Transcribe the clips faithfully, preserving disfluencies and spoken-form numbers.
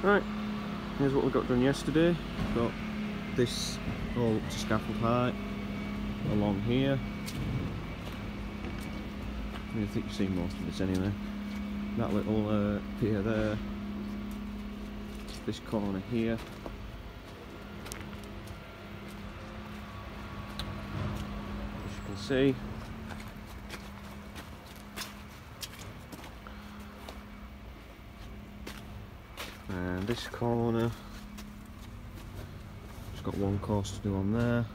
Right, here's what we got done yesterday. Got this all up to scaffold height along here. I, mean, I think you've seen most of this anyway. That little uh, pier there, this corner here, as you can see. And this corner, just got one course to do on there,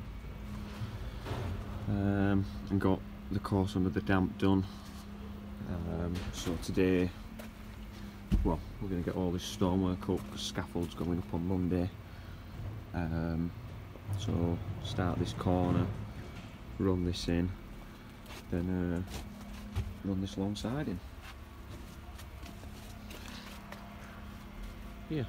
um, and got the course under the damp done. Um, so today, well, we're going to get all this stonework up because scaffold's going up on Monday. Um, so start this corner, run this in, then uh, run this long siding. Yeah.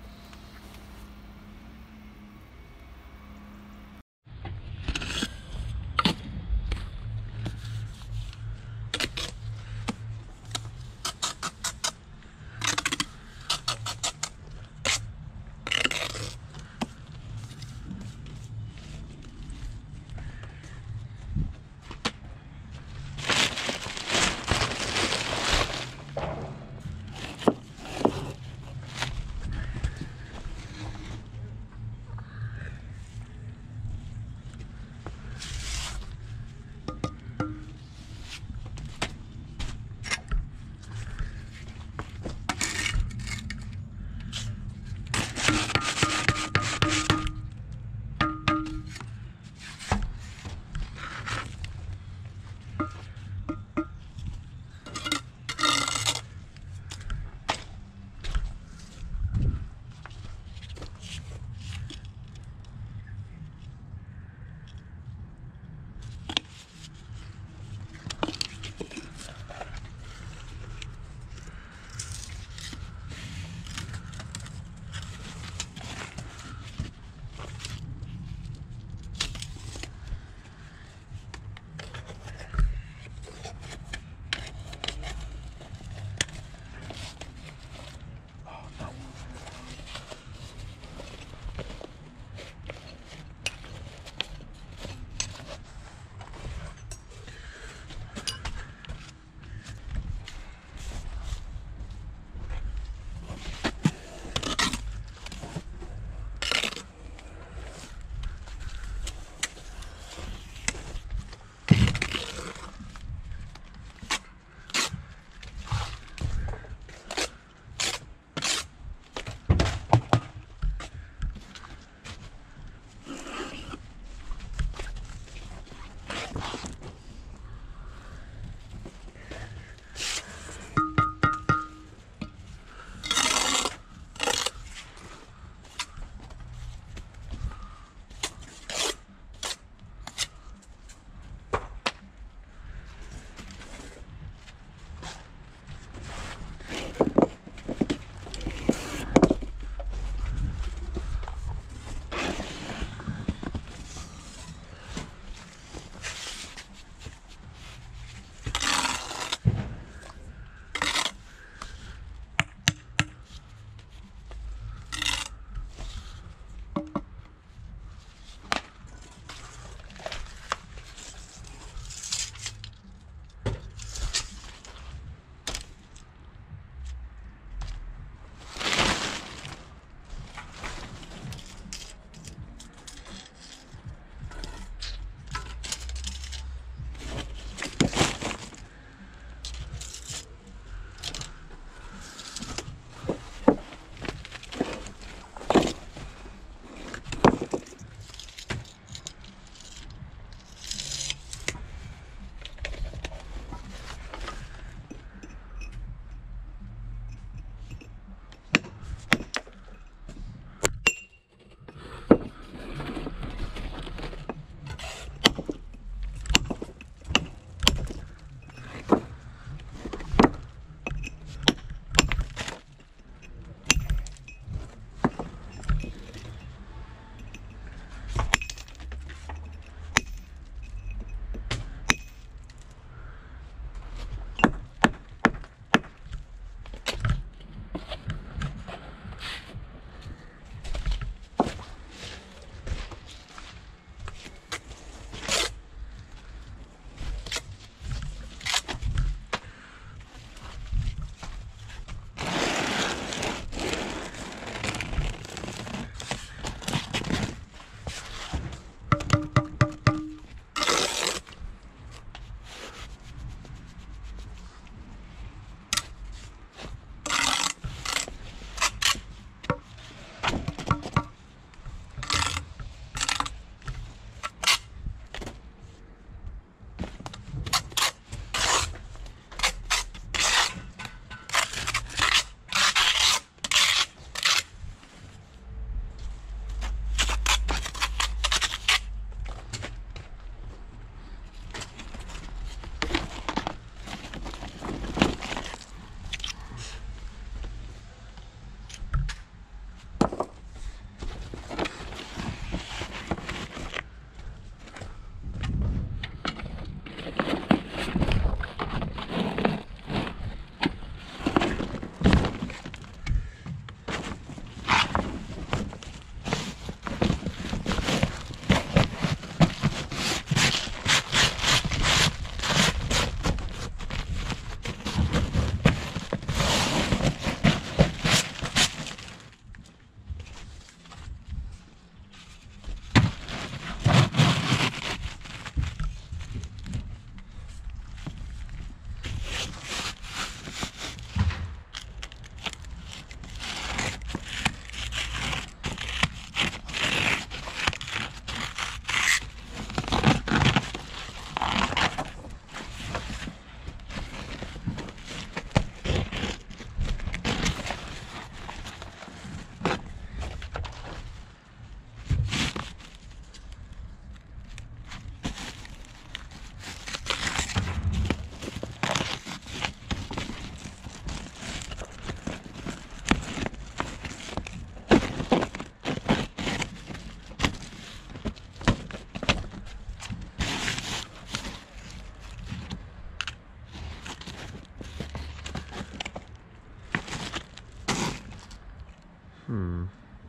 Hmm.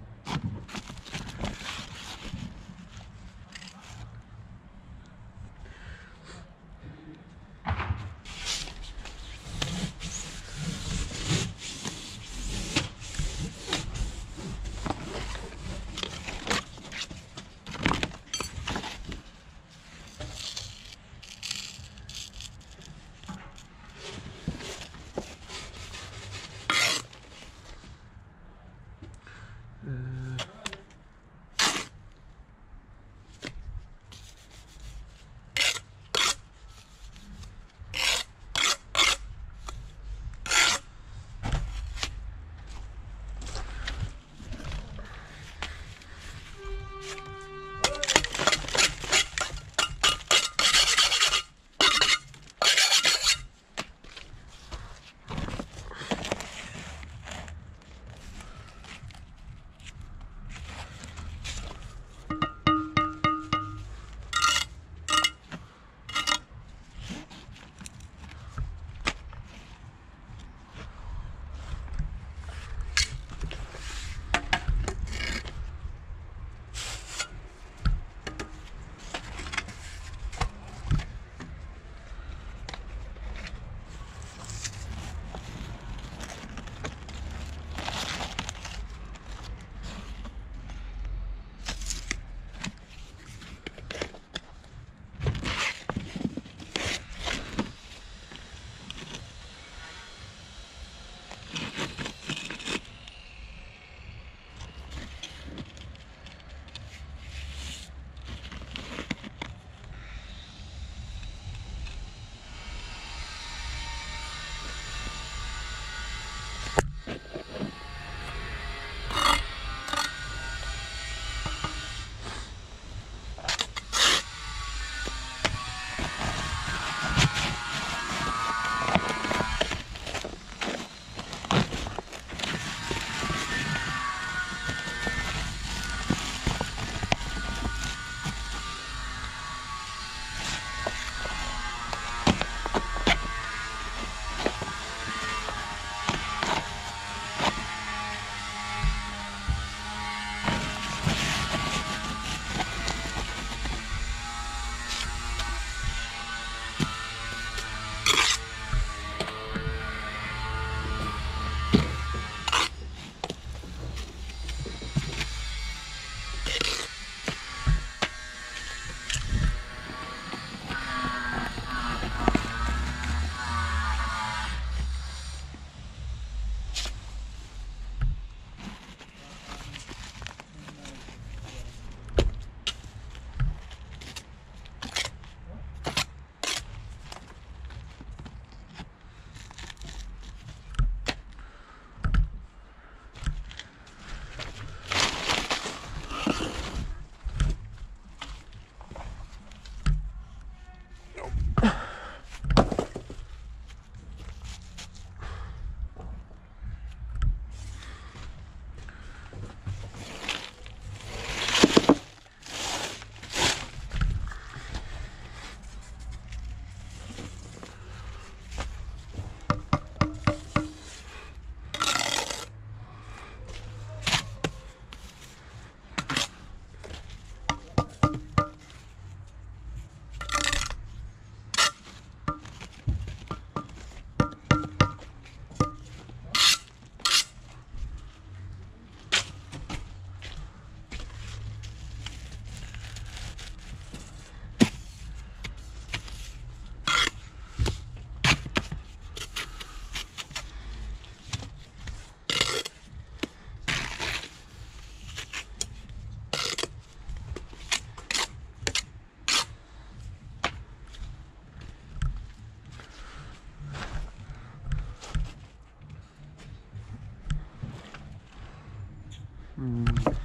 Mm.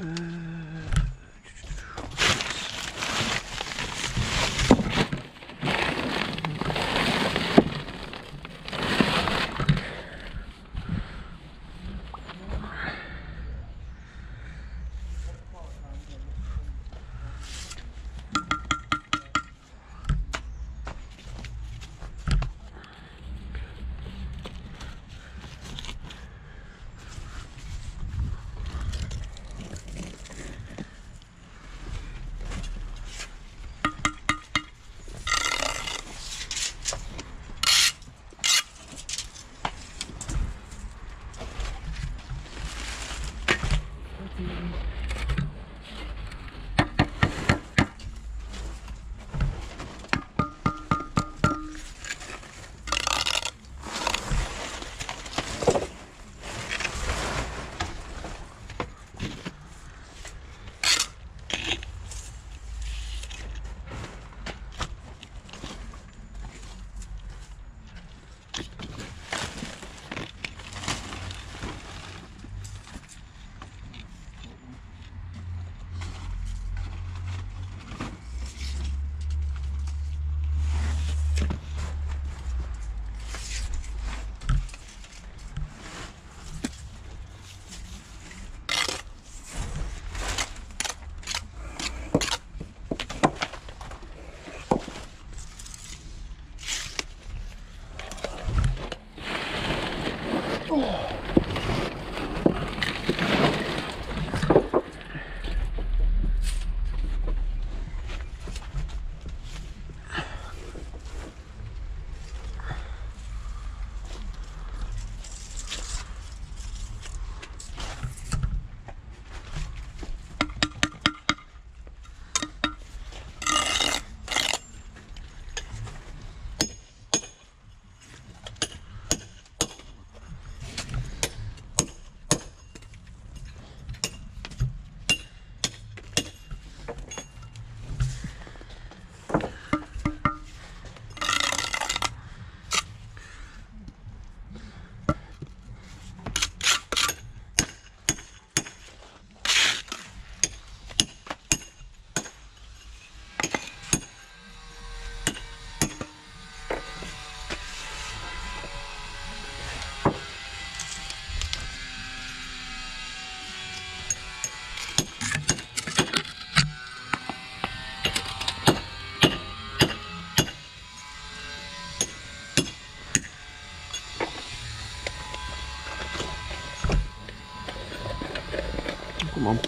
Come on.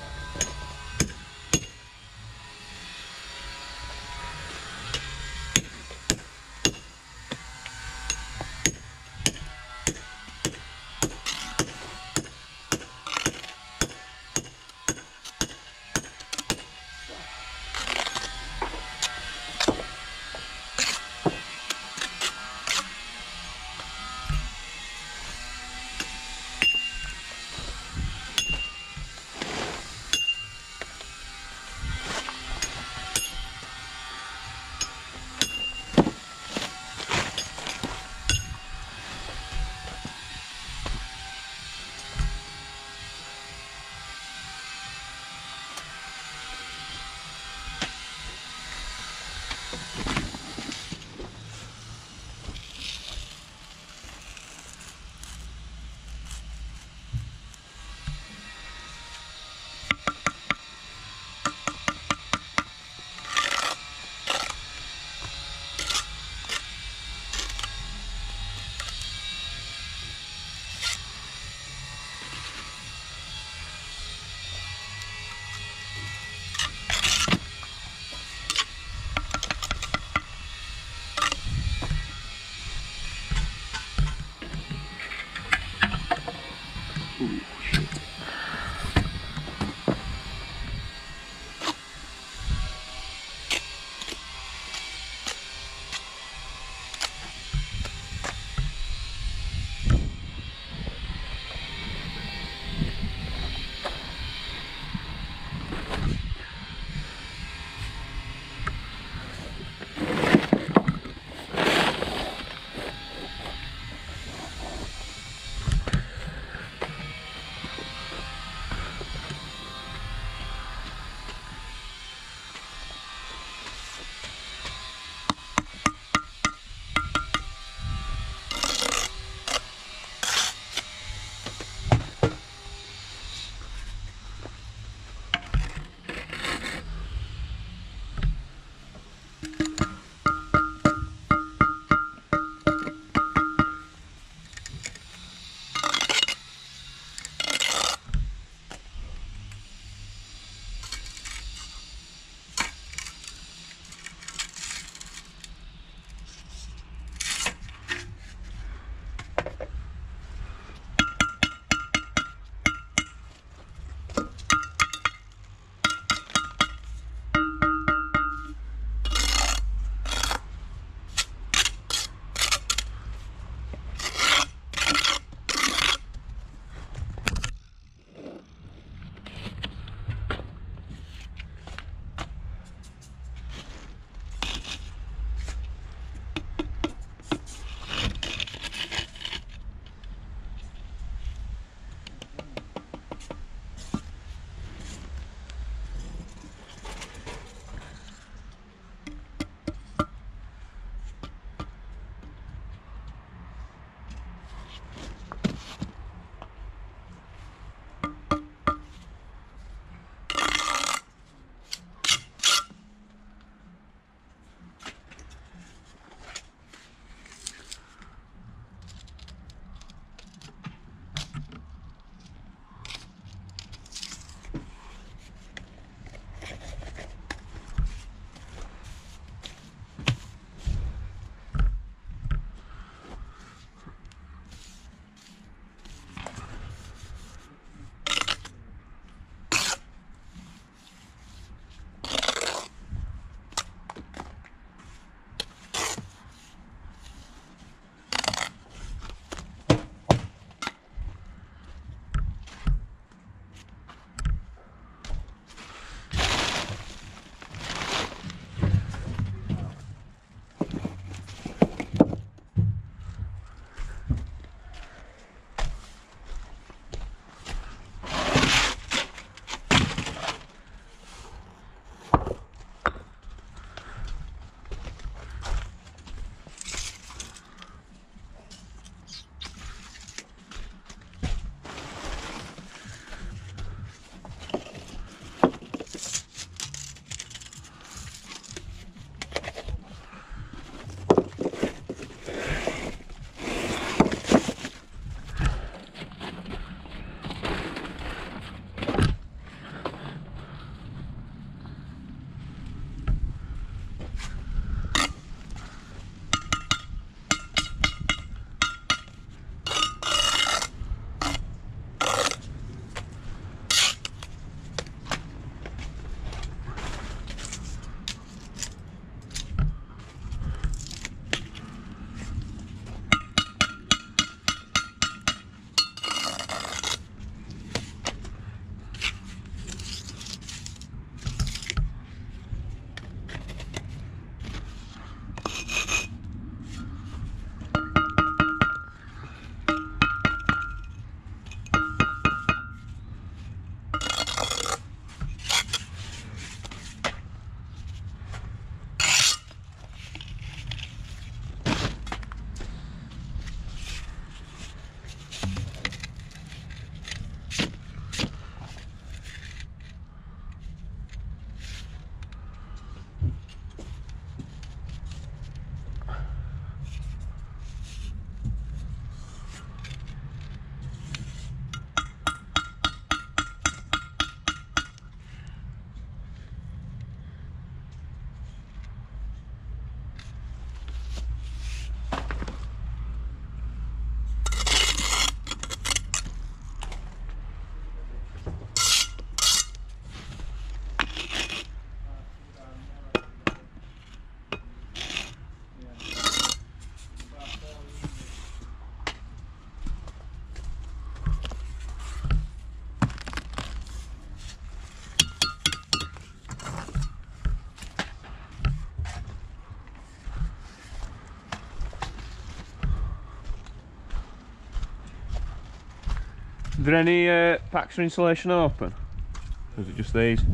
Are there any uh, packs for insulation open? Or is it just these?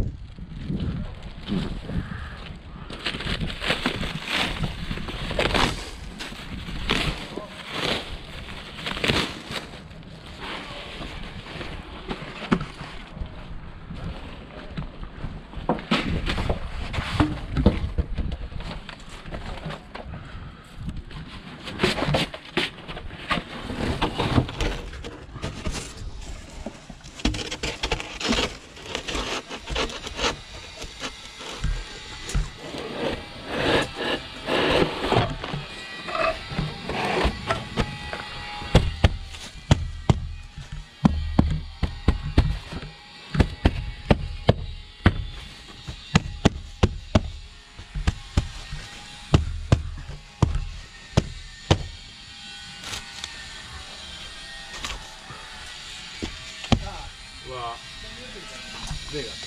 What? There you go.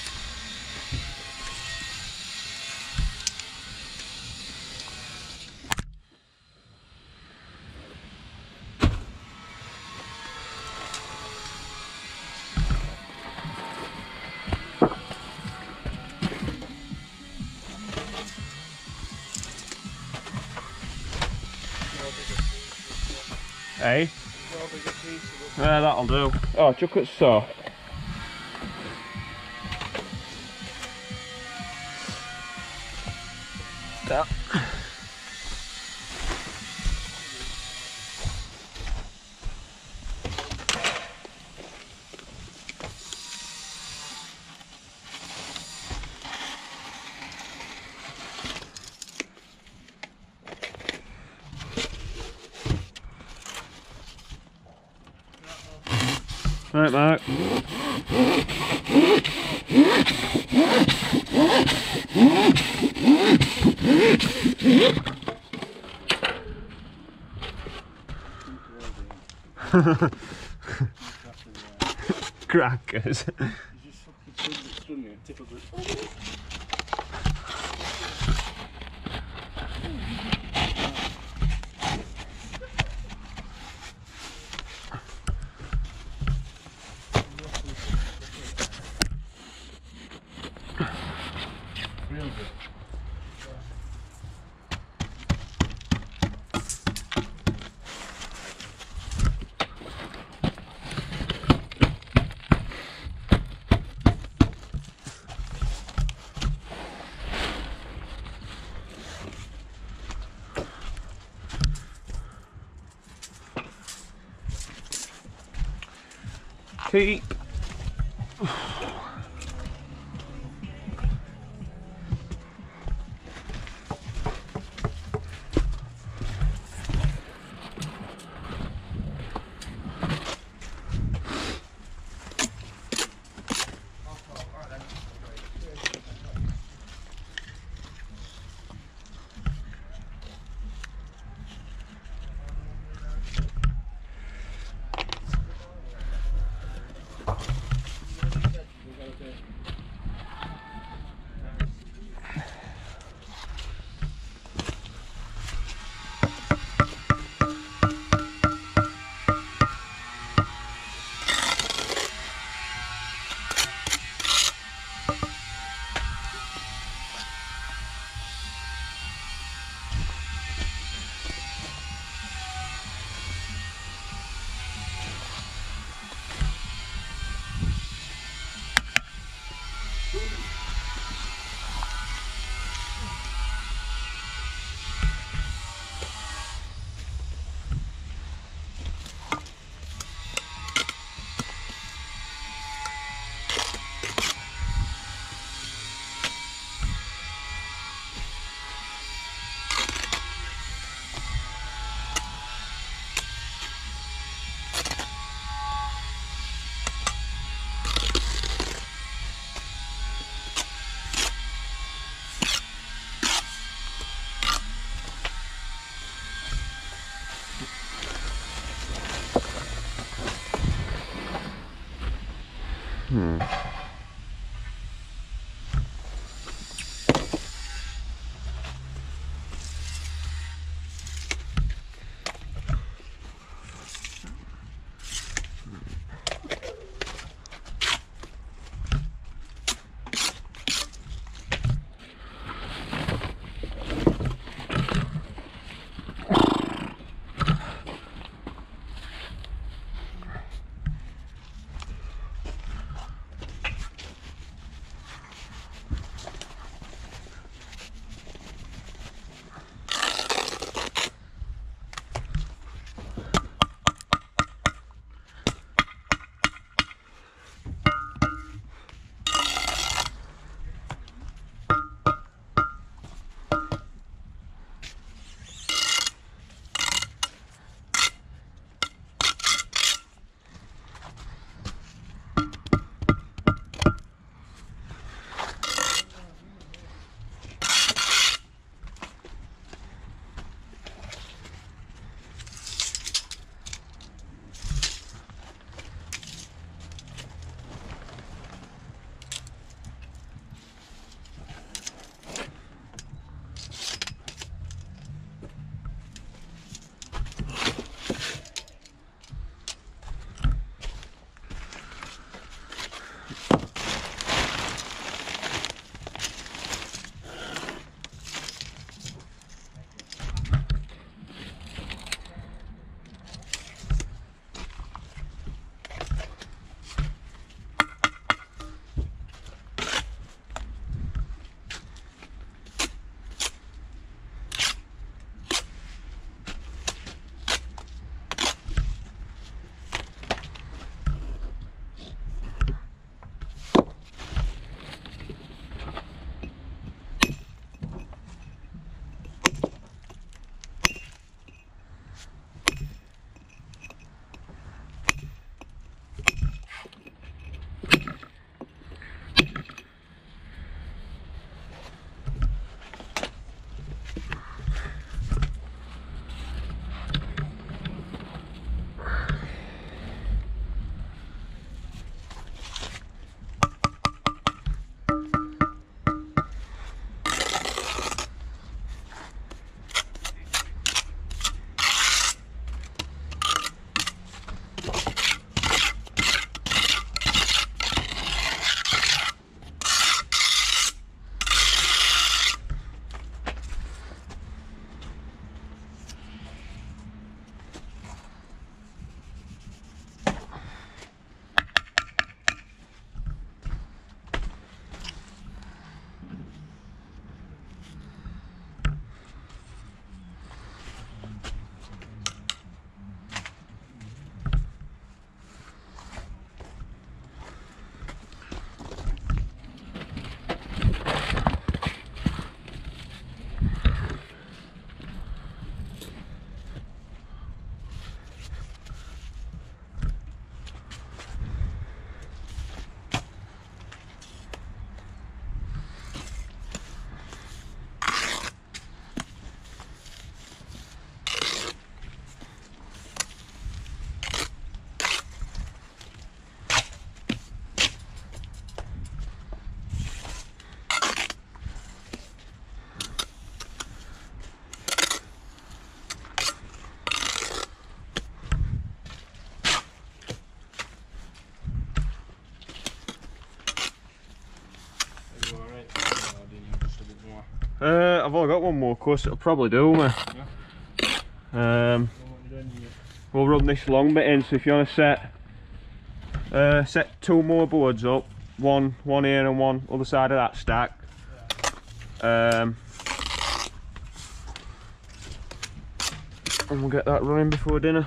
Hey? Yeah, that'll do. Oh, chuck it so. That. Right, Mark. Crackers. Keep. Hmm. uh, I've only got one more course, it'll probably do me. Yeah. Um, we'll run this long bit in, so if you want to set uh, set two more boards up, one one here and one other side of that stack. Yeah. Um, and we'll get that running before dinner.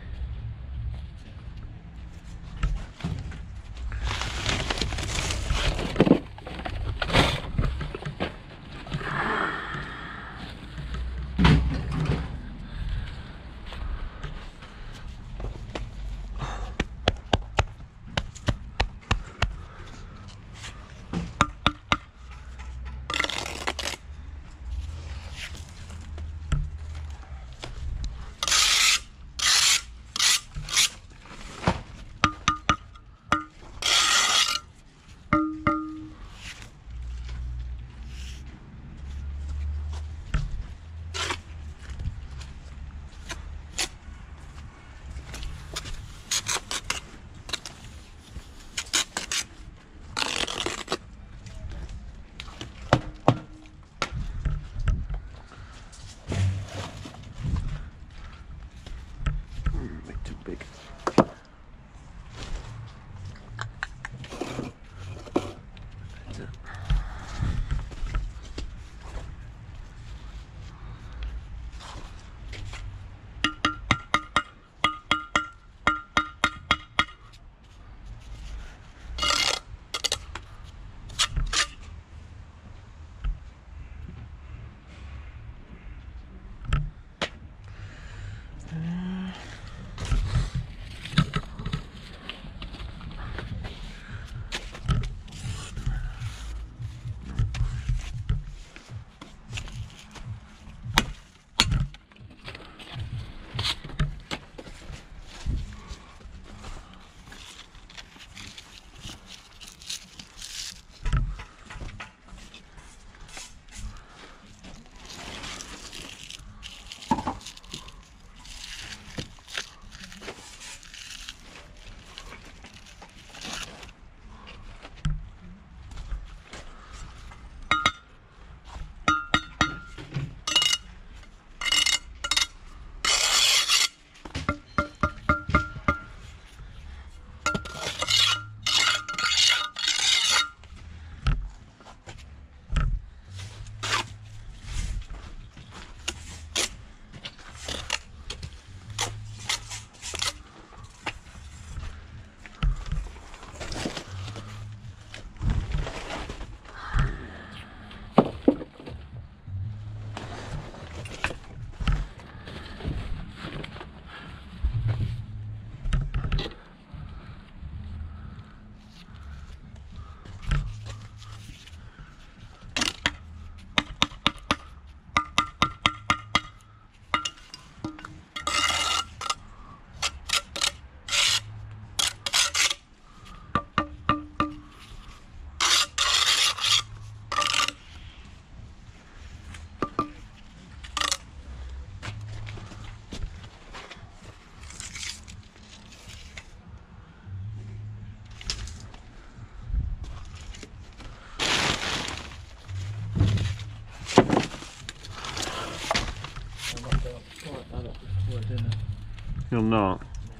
You'll not?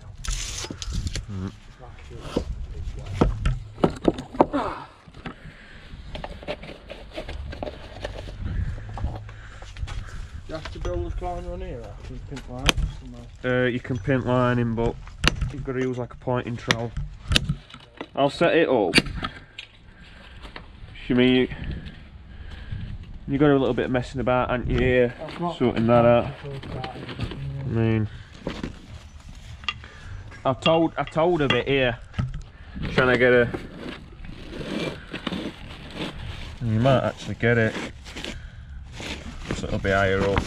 No. Mm. You have to build a climber on here after you pin line? Uh, you can pin line in, but you've got to use like a pointing trowel. I'll set it up. You mean you, you got a little bit of messing about, aren't you, here, sorting that out? I mean, I told I told of it here, trying to get a. You might actually get it, so it'll be higher up.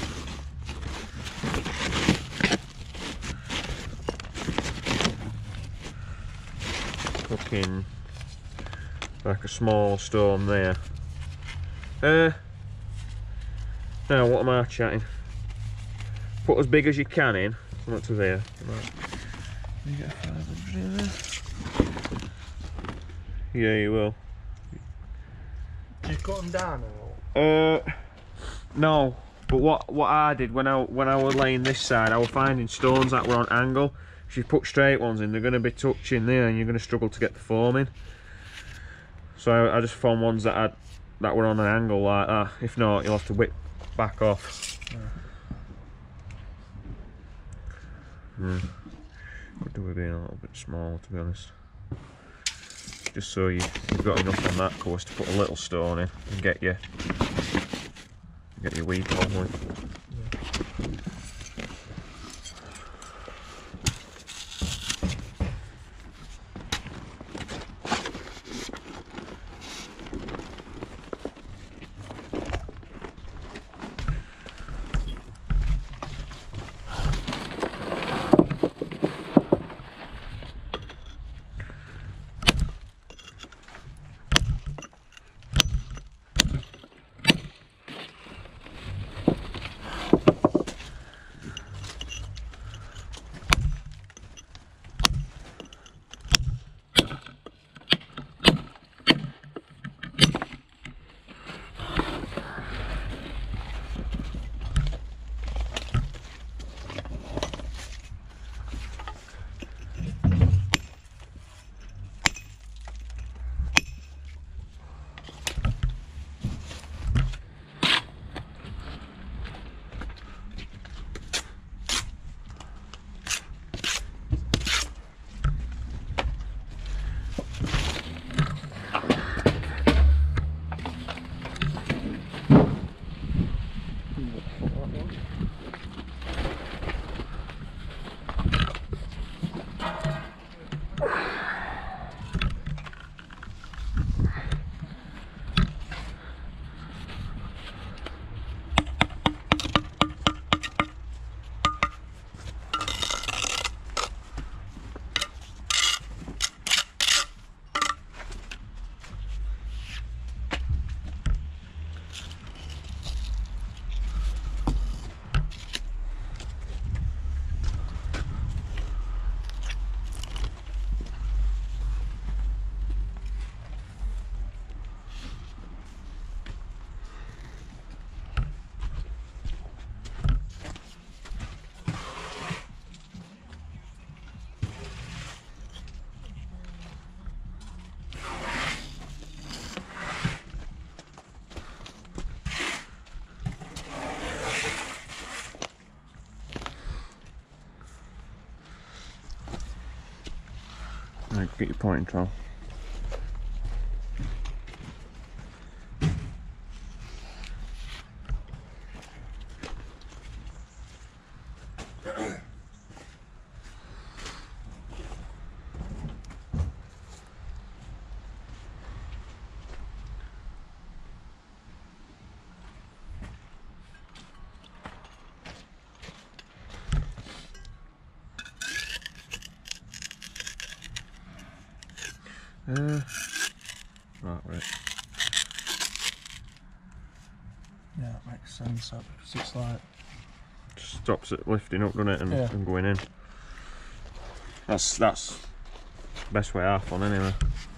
Fucking like a small stone there. Uh, now what am I chatting? Put as big as you can in. Something to there. Right. You get a five hundred in there. Yeah, you will. Do you cut them down or what? Uh, No, but what what I did when I when I was laying this side, I was finding stones that were on angle. If you put straight ones in, they're going to be touching there, and you're going to struggle to get the foam in. So I, I just found ones that had that were on an angle like that. If not, you'll have to whip back off. Yeah. Could do with being a little bit smaller, to be honest. Just so you, you've got enough on that course to put a little stone in and get your get your weed on with. Right, get your pointing trowel. Uh, right, right. Yeah, that makes sense. Because it's like Just stops it lifting up, doesn't it, and, Yeah. and going in. That's that's the best way half on anyway.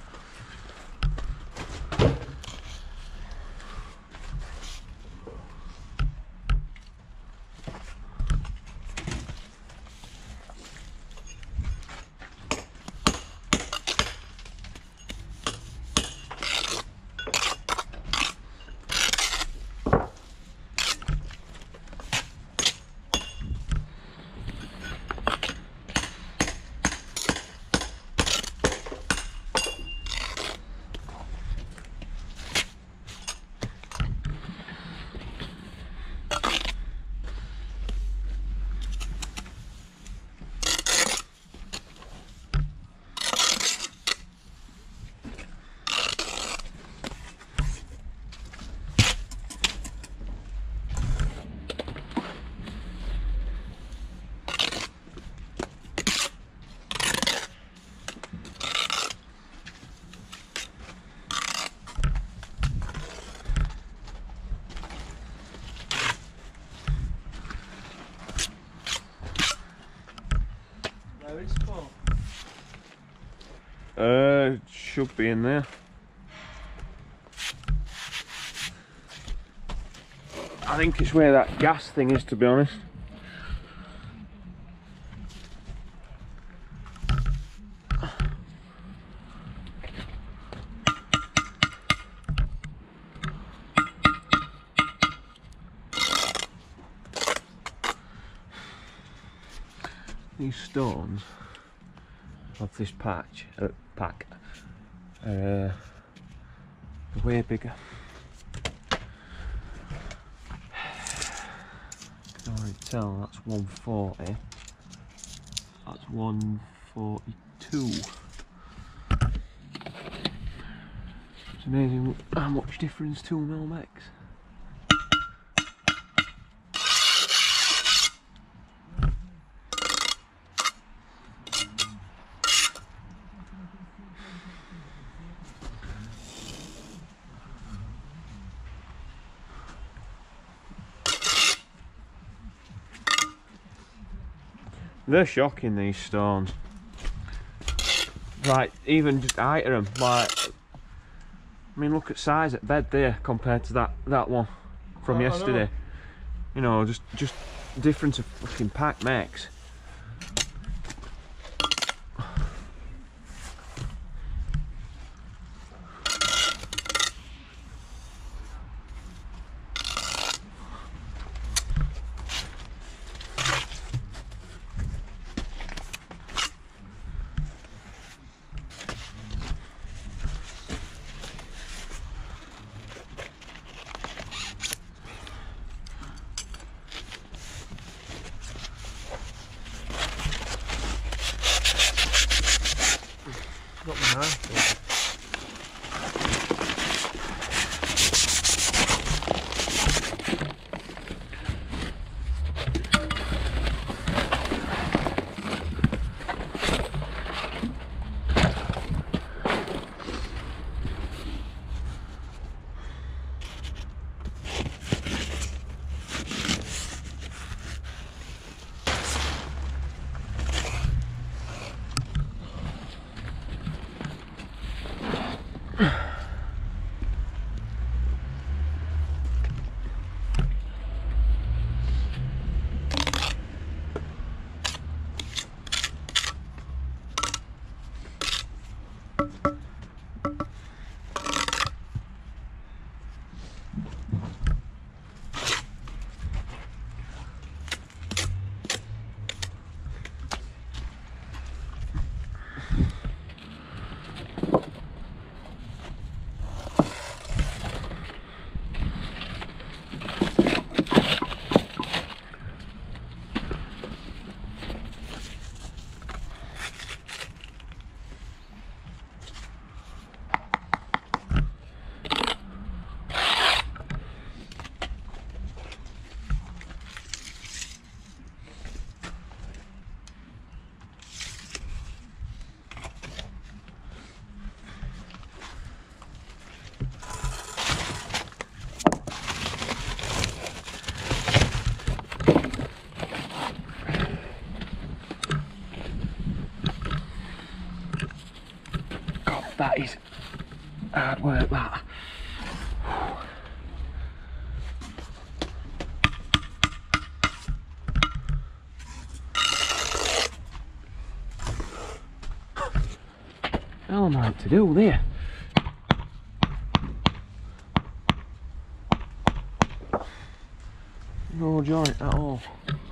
Uh, should be in there. I think it's where that gas thing is, to be honest. These stones of this patch, uh, pack, are uh, way bigger. I can already tell that's one forty. That's one forty-two. It's amazing how much difference two mil makes. They're shocking, these stones. Right, even just height of them, like, I mean, look at size at bed there compared to that that one from Oh, yesterday. You know, just just difference of fucking pack makes. Got my knife. That is hard work, that. Hell am I to do there? No joint at all.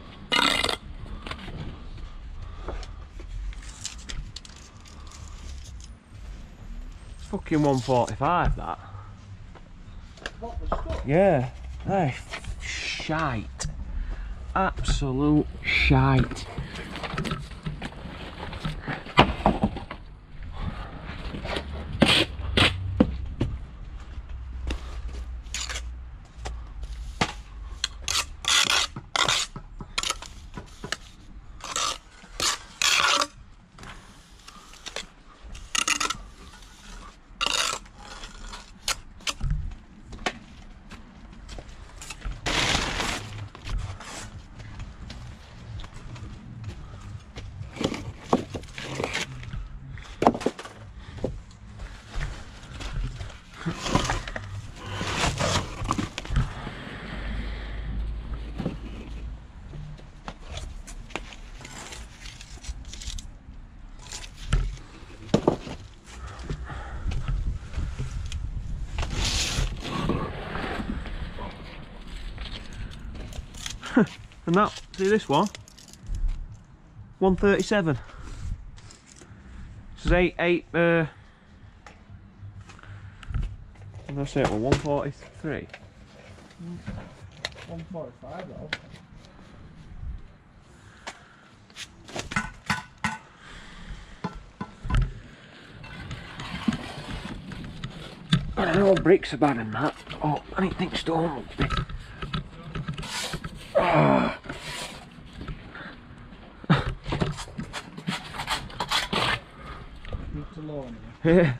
Fucking one forty-five, that. What, the stuff? Yeah. Hey, shite. Absolute shite. And that, see this one? one thirty-seven. This is eight, eight, uh... what did I say it was? one forty-three? one forty-five though. I don't know, bricks are bad in that. Oh, I didn't think stone would be. Oh. Need to lower me. Yeah.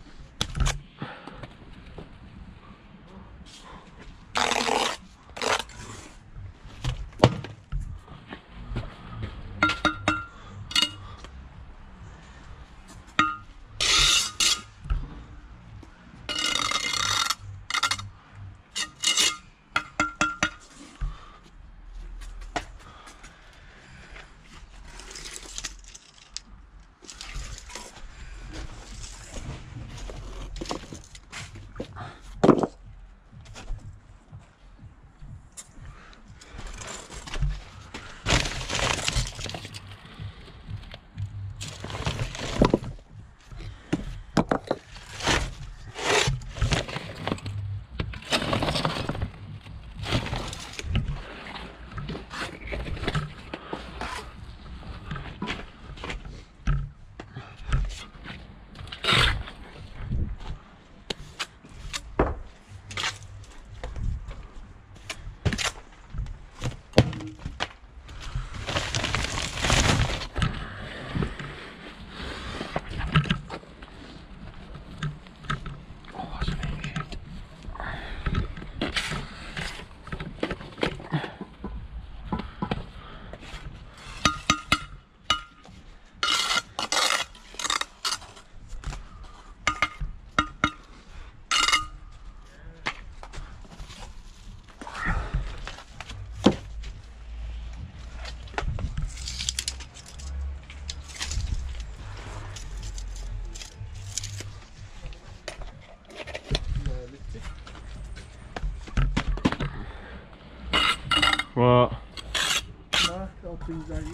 What? Mark all things I use.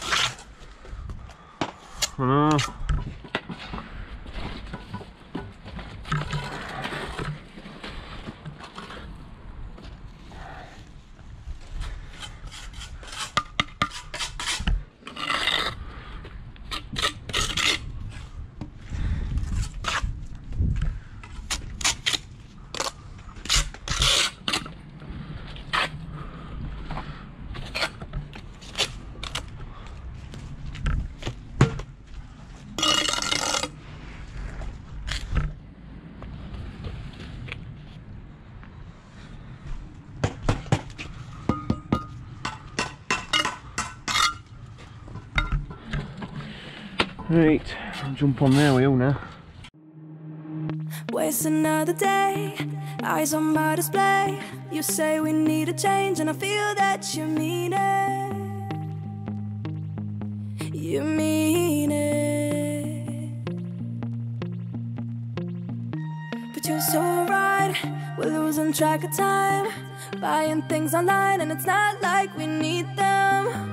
I know. Right, I'll jump on there with you now. Waste another day, eyes on my display. You say we need a change and I feel that you mean it. You mean it. But you're so right, we're losing track of time, buying things online and it's not like we need them.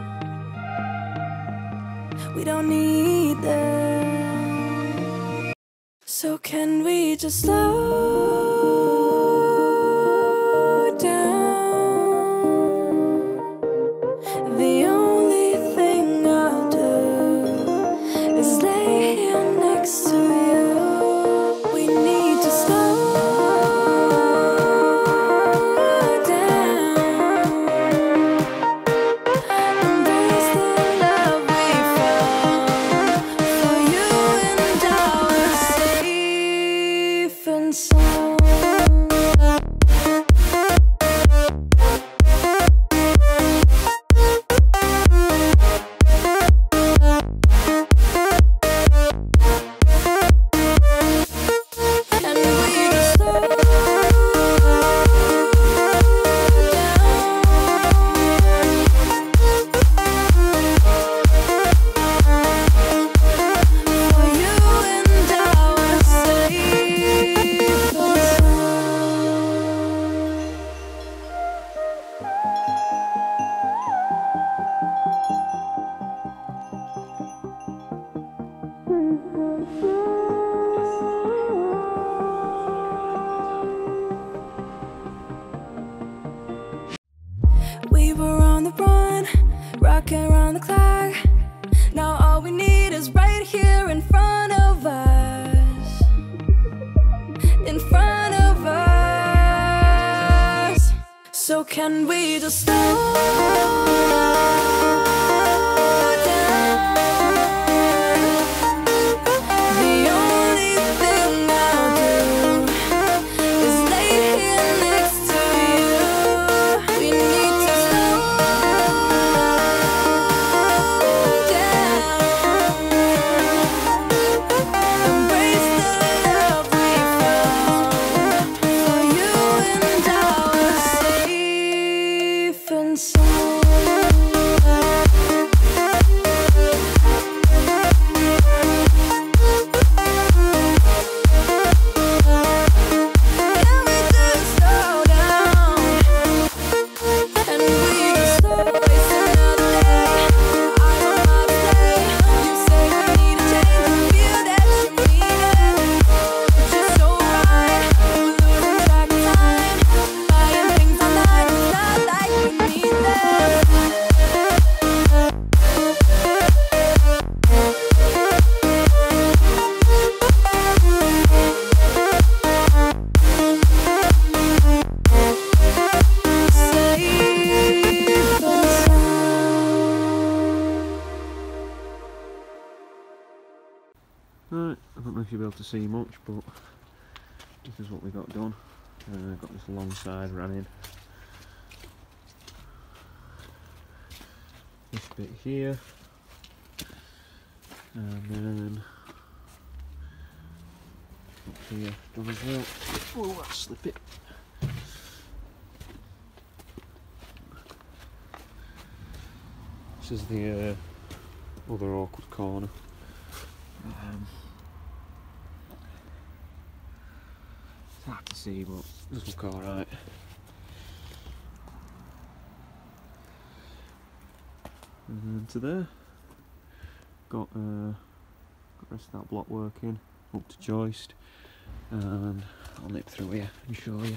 We don't need them. So can we just slow down? The only thing I'll do is lay here next to you. We need to slow down. Embrace the love we found. For you and I were safe and sound. We were on the run, rocking around the clock. Now all we need is right here in front of us. In front of us. So can we just slow down? The only thing I'll do is lay here next to you. We need to slow down. Embrace the love we found. For you and I are safe and sound. Can we just slow down? And we just slow waste another day. I don't wanna stay. You say we need a change and feel that you mean it. But you're so right, we're losing track of time. Buying things online, it's not like we need them. Safe and sound. Right, I don't know if you'll be able to see much, but this is what we got done. Uh, got this long side ran in. This bit here. And then up here done as well. Oh, I'll slip it. This is the uh, other awkward corner. Um, it's hard to see, but it does look alright. And then to there, got, uh, got the rest of that block working, up to joist, and I'll nip through here and show you.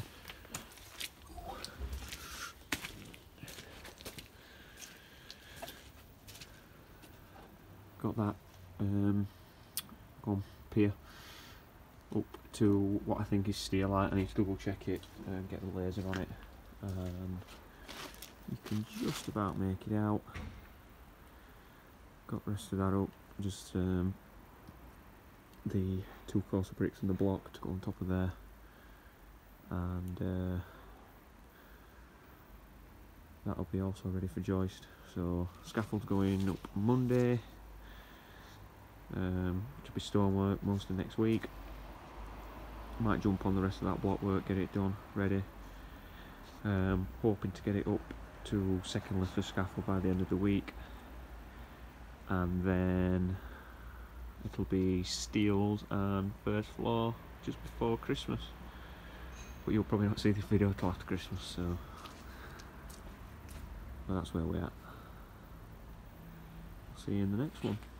Got that um, gone pier up to what I think is steelite. I need to double check it and get the laser on it. Um, you can just about make it out. Got the rest of that up, just um, the two courser bricks and the block to go on top of there, and uh, that'll be also ready for joist. So scaffold's going up Monday. Um, to be stonework most of next week. Might jump on the rest of that block work, get it done, ready. Um, hoping to get it up to second lift of scaffold by the end of the week, and then it'll be steels and first floor just before Christmas. But you'll probably not see this video till after Christmas, so well, that's where we're at. See you in the next one.